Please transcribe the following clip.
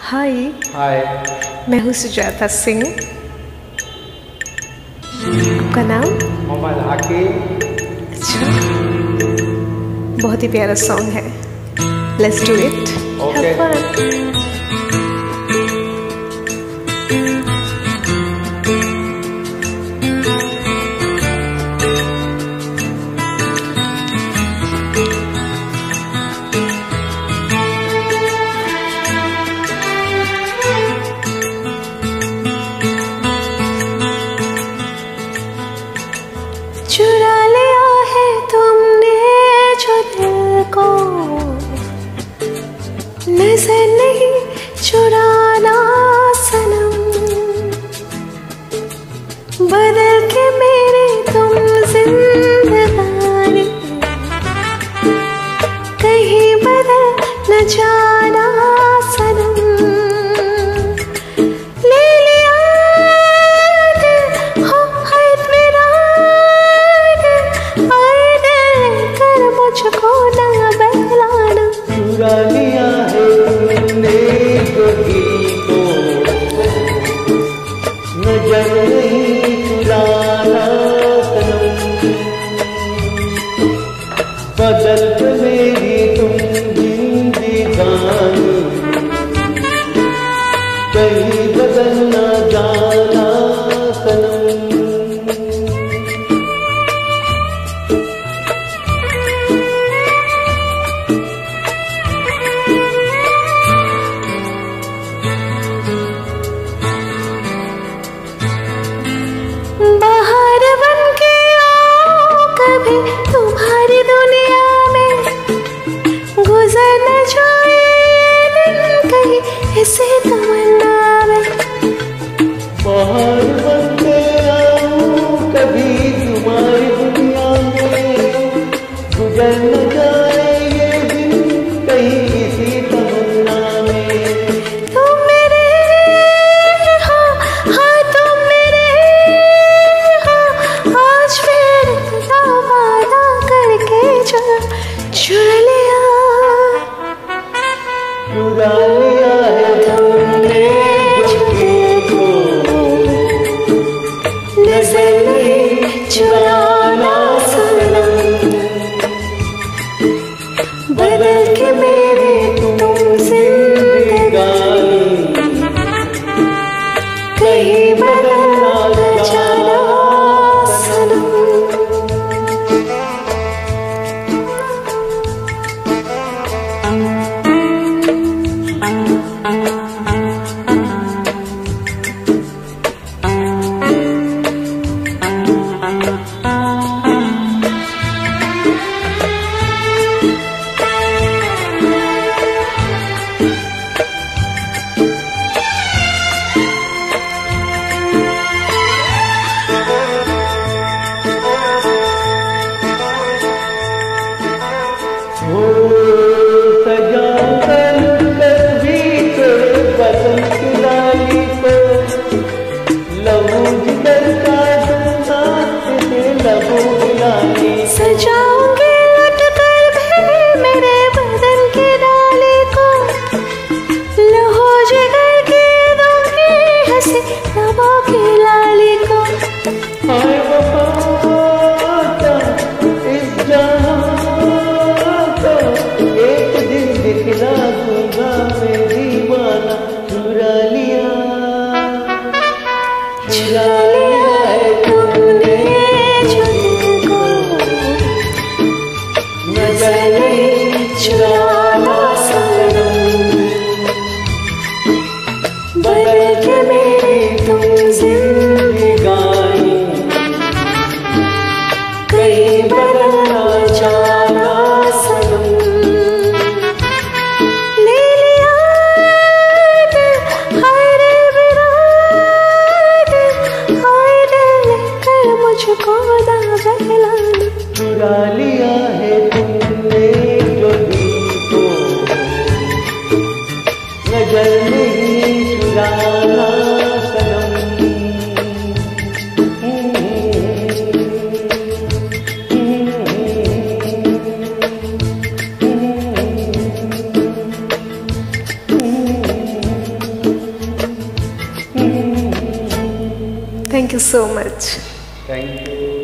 हाय। हाय। मैं हूँ सुजाता सिंह। आपका नाम? मोहम्मद हाकिम। अच्छा, बहुत ही प्यारा सॉन्ग है। Let's do it. Have fun. चुरा लिया है तुमने जो दिल को, नजर नहीं चुराना सनम। बदल के मेरे तुम जिंदगानी, कहीं बदल न जाना सनम। चुरा लिया है तुमने जो दिल को, नजर नहीं चुराना सनम। बदल के मेरी तुम जिंदगानी, कहीं बदल न जाना सनम। बाहर बन के आओ कभी तुम्हारी दुनिया में, गुजर न जाए दिन कहीं इसे तमन्ना में। बाहर बन के आओ कभी तुम्हारी दुनिया में, गुजर न जाए ये दिन कहीं इसी तमन्ना में। तुम मेरे हाँ तुम मेरे आज फिर वादा करके चुरा लिया है तुमने जो दिल को, नजर नहीं चुराना सनम। बदल के मेरे तुम जिंदगानी, कहीं बदल न जाना सनम। सजा कर भी तेरे बदन की डाली को, लहू जिगर का दूंगा तेरे लहू मिलानी। सजाऊंगी लट कर भी मेरे बदन की डाली को, लहू जिगर की दूंगी हंसी लबों की लाली को। हाय वफा इस जहां को एक दिन दिखला दूंगा मैं दीवाना। चुरा लिया है तुमने जो दिल को, नजर नहीं चुराना सनम। बदल के मेरी तुम जिंदगानी, कहीं बदल न जाना सनम। ले लिया दिल हाय रे विराट, हाय दिल लेकर मुझको ना बहलाना। चुरा लिया है तुमने जो दिल so much. Thank you.